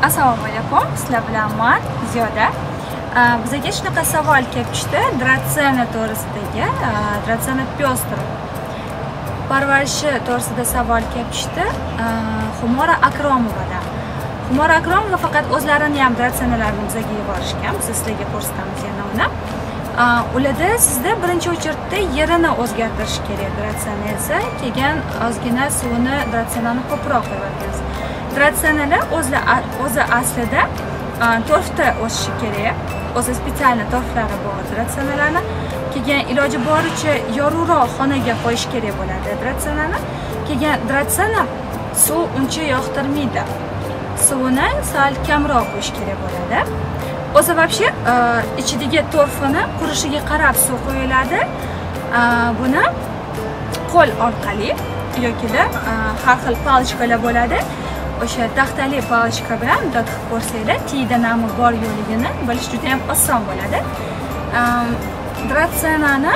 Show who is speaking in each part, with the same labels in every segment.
Speaker 1: Assalomu alaykum, sizlar bilan men Ziyoda. Bizga shunaqa savol kelib tushdi, dratsena to'g'risidagi, dratsena pёстр parvarishi to'g'risida savol kelib tushdi. Xumora Akromovadan. Xumora Akromova faqat o'zlarini ham dratsenalarini bizga yuborishgan. Biz sizlarga ko'rsatamiz yana uni. Ularda sizda birinchi o'chirtda yerini o'zgartirish kerak dratsenasi, keyin ozgina suvini dratsenani ko'proq qo'yasiz. Dratsenalar o'zi aslida torfda o'sishi kerak. O'zi spetsial torflari bor dratsenalarni. Keyin iloji boricha yorug'roq xonaga qo'yish kerak bo'ladi dratsenani. Keyin dratsena suv uncha yoqtirmaydi. Suvini sal kamroq qo'yish kerak bo'ladi. O'zi вообще ichidagi torfini qurishiga qarab suv qo'yiladi. Buni qo'l orqali yoki har xil palichkalar bo'ladi. O'sha taxtali palichka bilan bunday qilib ko'rsanglar, tiyda nami bor yo'qligini bilish juda ham oson bo'ladi. Dratsenani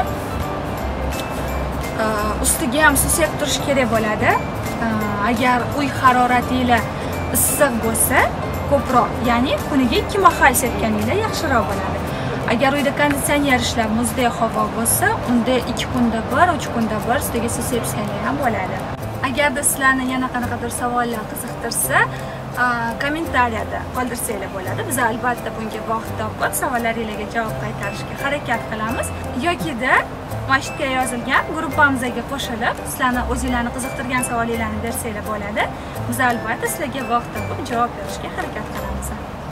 Speaker 1: ustiga ham suv sepib turish kerak bo'ladi. Agar uy haroratingiz issiq bo'lsa, ko'proq, ya'ni kuniga 2 mahal sepganingizda yaxshiroq bo'ladi. Agar uyda konditsioner ishlab muzdek havo bo'lsa, unda 2 kunda bir, 3 kunda bir ustiga suv sepsangiz ham bo'ladi. Agarda sizlarni yana qanaqadir savollar qiziqtirsa, kommentariyada qoldirsanglar bo'ladi. Biz albatta bunga vaqt topib savollaringizga javob qaytarishga harakat qilamiz. Yoki-da mana shu yerga yozilgan gruppamizga qo'shilib, sizlarni o'zingizlarni qiziqtirgan savolinglarni bersanglar bo'ladi. Biz albatta sizlarga vaqt topib javob berishga harakat